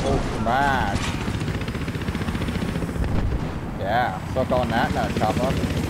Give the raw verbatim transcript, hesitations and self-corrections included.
Oh, smash. Yeah, suck on that, nut chopper.